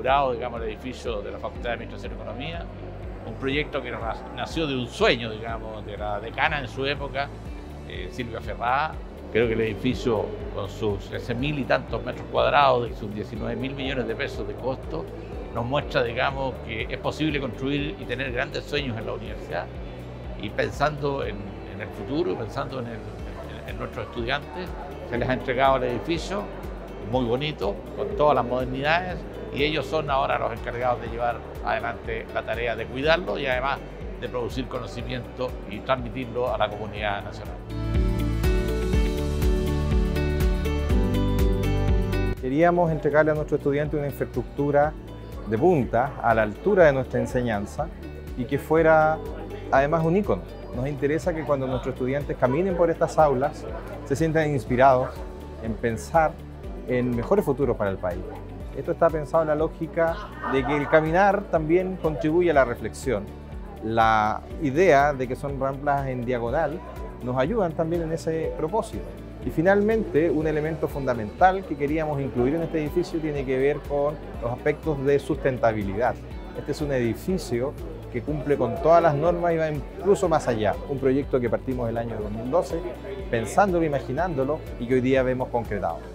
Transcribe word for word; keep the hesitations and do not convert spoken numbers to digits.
inaugurado, digamos, el edificio de la Facultad de Administración y Economía, un proyecto que nació de un sueño, digamos, de la decana en su época, eh, Silvia Ferrada. Creo que el edificio, con sus trece mil y tantos metros cuadrados y sus diecinueve mil millones de pesos de costo, nos muestra, digamos, que es posible construir y tener grandes sueños en la universidad. Y pensando en, en el futuro, pensando en, el, en, en nuestros estudiantes, se les ha entregado el edificio, muy bonito, con todas las modernidades, y ellos son ahora los encargados de llevar adelante la tarea de cuidarlo y además de producir conocimiento y transmitirlo a la comunidad nacional. Queríamos entregarle a nuestros estudiantes una infraestructura de punta, a la altura de nuestra enseñanza, y que fuera además un ícono. Nos interesa que cuando nuestros estudiantes caminen por estas aulas se sientan inspirados en pensar en mejores futuros para el país. Esto está pensado en la lógica de que el caminar también contribuye a la reflexión. La idea de que son rampas en diagonal nos ayudan también en ese propósito. Y finalmente, un elemento fundamental que queríamos incluir en este edificio tiene que ver con los aspectos de sustentabilidad. Este es un edificio que cumple con todas las normas y va incluso más allá. Un proyecto que partimos el año dos mil doce, pensándolo, imaginándolo y que hoy día vemos concretado.